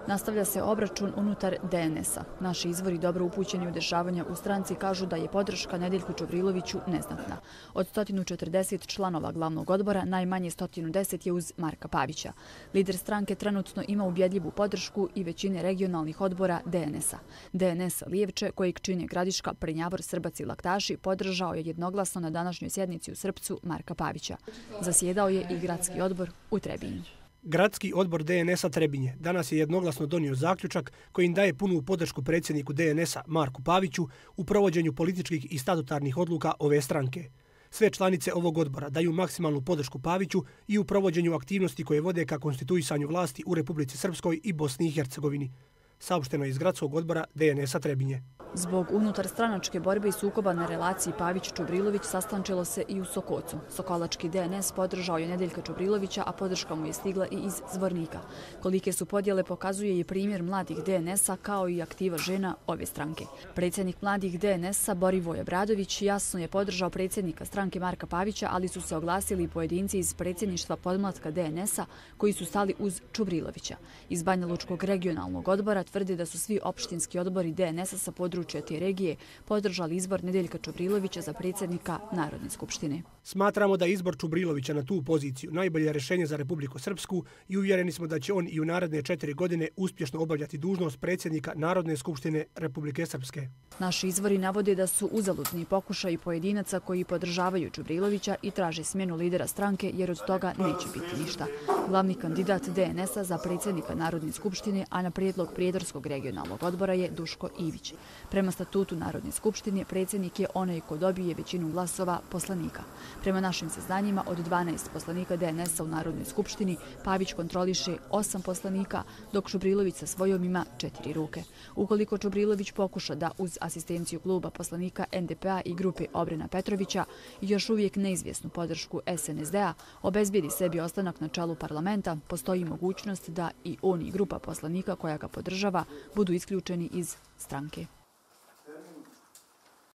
Nastavlja se obračun unutar DNS-a. Naši izvori dobro upućeni u dešavanja u stranci kažu da je podrška Nedeljku Čubriloviću neznatna. Od 140 članova glavnog odbora, najmanje 110 je uz Marka Pavića. Lider stranke trenutno ima ubjedljivu podršku i većine regionalnih odbora DNS-a. DNS Lijevče, kojeg čine Gradiška, Prnjavor, Srbac i Laktaši, podržao je jednoglasno na današnjoj sjednici u Srpcu Marka Pavića. Zasjedao je i gradski odbor u Trebinju. Gradski odbor DNS-a Trebinje danas je jednoglasno donio zaključak kojim daje punu podršku predsjedniku DNS-a Marku Paviću u provođenju političkih i statutarnih odluka ove stranke. Sve članice ovog odbora daju maksimalnu podršku Paviću i u provođenju aktivnosti koje vode ka konstituisanju vlasti u Republici Srpskoj i Bosni i Hercegovini. Saopšteno je iz gradskog odbora DNS-a Trebinje. Zbog unutarstranačke borbe i sukoba na relaciji Pavić-Čubrilović sastančilo se i u Sokocu. Sokolački DNS podržao je Nedeljka Čubrilovića, a podrška mu je stigla i iz Zvornika. Kolike su podjele pokazuje i primjer mladih DNS-a kao i aktiva žena ove stranke. Predsjednik mladih DNS-a Borivoje Bradović jasno je podržao predsjednika stranke Marka Pavića, ali su se oglasili i pojedinci iz predsjedništva podmlatka DNS-a koji su stali uz Čubrilovića. Iz Banja Lučkog regionalnog odbora tvrde da su svi opštinski odbori DNS-a sa područja te regije podržali izbor Nedeljka Čubrilovića za predsjednika Narodne skupštine. Smatramo da je izbor Čubrilovića na tu poziciju najbolje rješenje za Republiku Srpsku i uvjereni smo da će on i u naredne 4 godine uspješno obavljati dužnost predsjednika Narodne skupštine Republike Srpske. Naši izvori navode da su uzaludni pokušaji pojedinaca koji podržavaju Čubrilovića i traže smjenu lidera stranke jer od toga neće biti ništa. Glavni kandidat DNS-a za predsjednika Narodne skupštine, a na prijedlog Prijedorskog regionalnog odbora je Duško Ivić. Prema statutu Narodne skupštine predsjednik je onaj ko dobije većinu glasova poslanika. Prema našim saznanjima, od 12 poslanika DNS-a u Narodnoj skupštini, Pavić kontroliše 8 poslanika, dok Čubrilović sa svojom ima 4 ruke. Ukoliko Čubrilović pokuša da uz asistenciju kluba poslanika NDP-a i grupe Obrena Petrovića i još uvijek neizvjesnu podršku SNSD-a obezbijedi sebi ostanak na čelu parlamenta, postoji mogućnost da i on i grupa poslanika koja ga podržava budu isključeni iz stranke.